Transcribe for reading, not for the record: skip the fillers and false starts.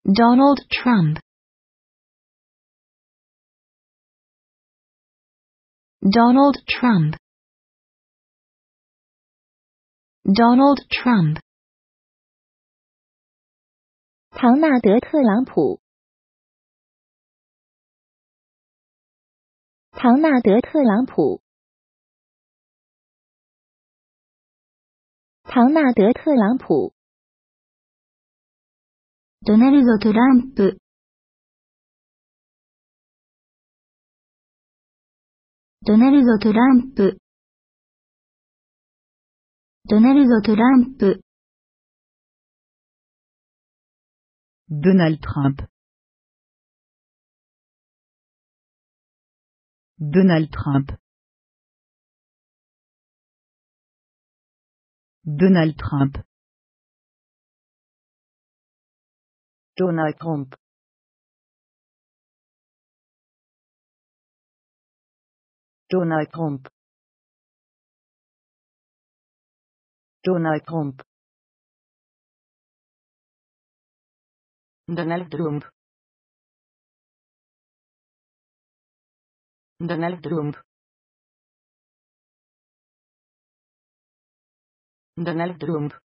Donald Trump. Donald Trump. Donald Trump. 唐纳德·特朗普。唐纳德·特朗普。唐纳德·特朗普。 ドナルド・トランプ。ドナルド・トランプ。ドナルド・トランプ。 Donald Trump. Donald Trump. Donald Trump. Donald Trump. Donald Trump. Donald Trump. Donald Trump. Donald Trump. Donald Trump.